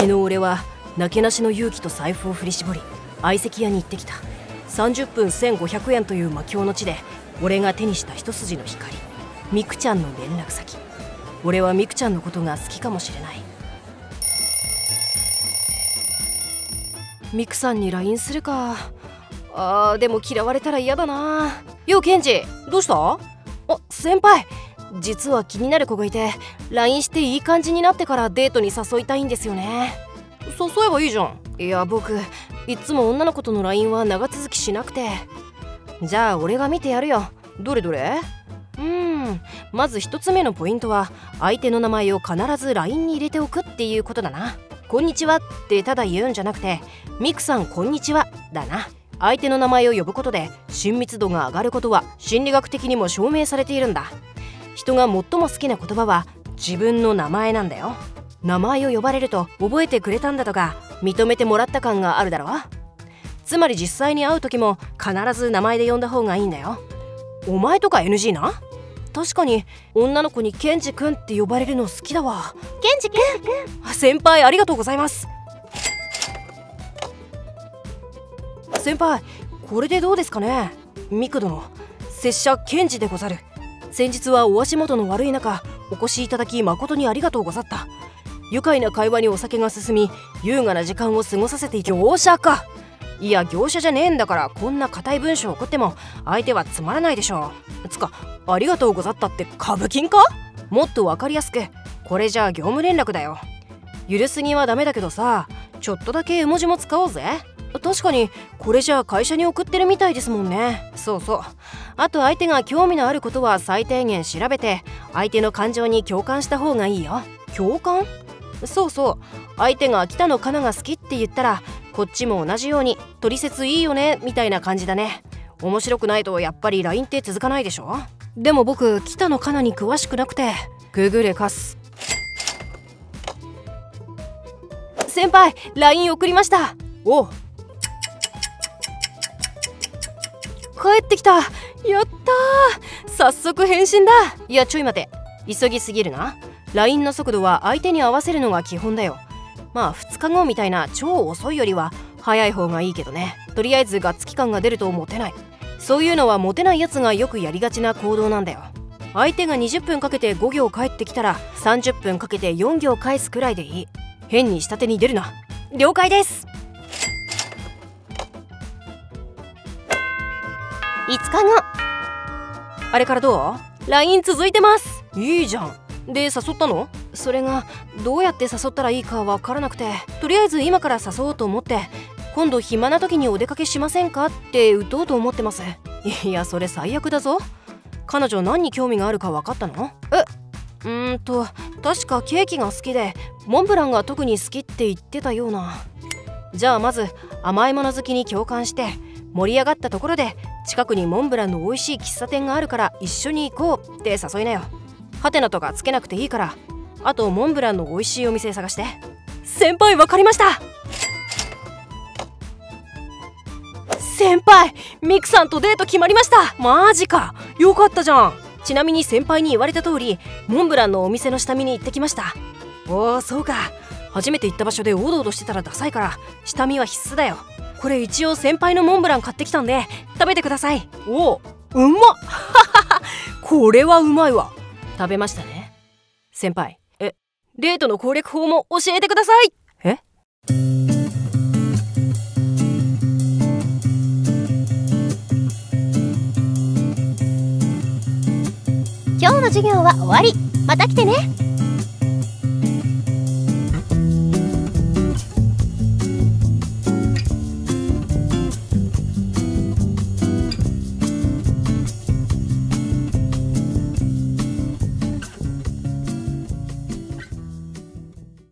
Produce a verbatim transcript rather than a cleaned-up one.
昨日俺はなけなしの勇気と財布を振り絞り相席屋に行ってきた。さんじゅっぷんせんごひゃくえんという魔境の地で俺が手にした一筋の光、ミクちゃんの連絡先。俺はミクちゃんのことが好きかもしれない。ミクさんに ライン するか。あーでも嫌われたら嫌だな。ようケンジ、どうした？あ、先輩、実は気になる子がいて ライン していい感じになってからデートに誘いたいんですよね。誘えばいいじゃん。いや僕いつも女の子との ライン は長続きしなくて。じゃあ俺が見てやるよ。どれどれ？うーんまず一つ目のポイントは相手の名前を必ず ライン に入れておくっていうことだな。こんにちはってただ言うんじゃなくて、ミクさんこんにちはだな。相手の名前を呼ぶことで親密度が上がることは心理学的にも証明されているんだ。人が最も好きな言葉は自分の名前なんだよ。名前を呼ばれると覚えてくれたんだとか認めてもらった感があるだろ。つまり実際に会う時も必ず名前で呼んだ方がいいんだよ。お前とか エヌジー な。確かに女の子にケンジ君って呼ばれるの好きだわ。ケンジ君。先輩ありがとうございます。先輩これでどうですかね。ミク殿、拙者ケンジでござる。先日はお足元の悪い中お越しいただき誠にありがとうござった。愉快な会話にお酒が進み優雅な時間を過ごさせていき。業者か。いや業者じゃねえんだから、こんな硬い文章を送っても相手はつまらないでしょう。つかありがとうござったって株金か。もっと分かりやすく、これじゃあ業務連絡だよ。許すぎはダメだけどさ、ちょっとだけ絵文字も使おうぜ。確かにこれじゃあ会社に送ってるみたいですもんね。そうそう。あと相手が興味のあることは最低限調べて相手の感情に共感した方がいいよ。共感？そうそう。相手が北野カナが好きって言ったらこっちも同じように取説いいよねみたいな感じだね。面白くないとやっぱり ライン って続かないでしょ。でも僕北野カナに詳しくなくて。ググレカス。先輩 ライン 送りました。おう帰ってきた。やったー、早速返信だ。いやちょい待て、急ぎすぎるな。 ライン の速度は相手に合わせるのが基本だよ。まあふつかごみたいな超遅いよりは早い方がいいけどね。とりあえずガッツキ感が出るとモテない。そういうのはモテないやつがよくやりがちな行動なんだよ。相手がにじゅっぷんかけてご行返ってきたらさんじゅっぷんかけてよん行返すくらいでいい。変に下手に出るな。了解です。いつかご。あれからどう？ ライン 続いてます。いいじゃん。で誘ったの？それがどうやって誘ったらいいかわからなくて、とりあえず今から誘おうと思って、今度暇な時にお出かけしませんかって打とうと思ってます。いやそれ最悪だぞ。彼女何に興味があるか分かったの？えうーんと確かケーキが好きでモンブランが特に好きって言ってたような。じゃあまず甘いもの好きに共感して盛り上がったところで近くにモンブランの美味しい喫茶店があるから一緒に行こうって誘いなよ。ハテナとかつけなくていいから。あとモンブランの美味しいお店探して。先輩わかりました。先輩ミクさんとデート決まりました。マジか、よかったじゃん。ちなみに先輩に言われた通りモンブランのお店の下見に行ってきました。おおそうか。初めて行った場所でおどおどしてたらダサいから下見は必須だよ。これ一応先輩のモンブラン買ってきたんで食べてください。おおうまっこれはうまいわ。食べましたね先輩。えデートの攻略法も教えてください。え今日の授業は終わり。また来てね。